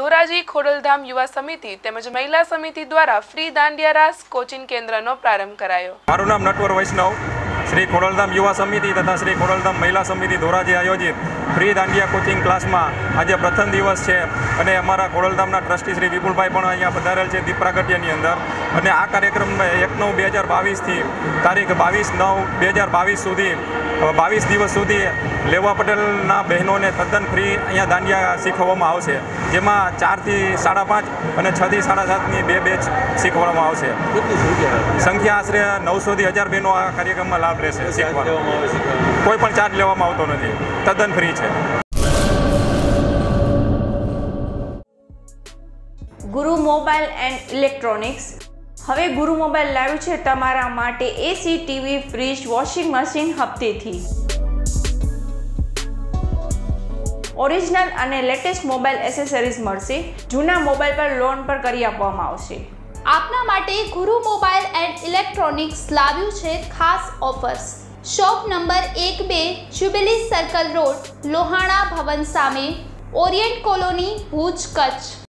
ધોરાજી ખોડલધામ યુવા સમિતિ તેમજ મહિલા સમિતિ દ્વારા ફ્રી દાંડિયા રાસ કોચિંગ કેન્દ્રનો પ્રારંભ કરાયો। મારું નામ નટવર વૈષ્ણવ, શ્રી ખોડલધામ યુવા સમિતિ તથા શ્રી ખોડલધામ મહિલા સમિતિ ધોરાજી આયોજિત ફ્રી દાંડિયા કોચિંગ ક્લાસમાં આજે પ્રથમ દિવસ છે અને અમારા ખોડલધામના ટ્રસ્ટી શ્રી વિપુલભાઈ પણ અહીંયા પધારેલ છે દીપ પ્રાગટ્યની અંદર। અને આ કાર્યક્રમમાં 1/9/2022 થી તારીખ 22/9/2022 સુધી 22 દિવસ સુધી લેવા પટેલના બહેનોને તદ્દન ફ્રી અહીંયા દાંડિયા શીખવવામાં આવશે, જેમાં 4 થી 5.5 અને 6 થી 7.5ની 2 બેચ શીખવવામાં આવશે। સંખ્યા આશરે 900 થી 1000 બહેનો આ કાર્યક્રમમાં લાભ લેશે। શીખવાનો કોઈ પણ ચાર્જ લેવામાં આવતો નથી, તદ્દન ફ્રી છે। ગુરુ મોબાઈલ એન્ડ ઇલેક્ટ્રોનિક્સ હવે ગુરુ મોબાઈલ લાવ્યું છે તમારા માટે AC, TV, fridge, washing machine હપ્તેથી। ઓરિજિનલ અને લેટેસ્ટ મોબાઈલ એસેસરીઝ મળશે। જૂના મોબાઈલ પર લોન પર કરી આપવામાં આવશે। આપના માટે ગુરુ મોબાઈલ એન્ડ ઇલેક્ટ્રોનિક્સ લાવ્યું છે ખાસ offers. Shop number 1-2 Jubilee circle road, Lohana Bhavan સામે, ઓરિયન્ટ કોલોની, ભુજ, કચ્છ।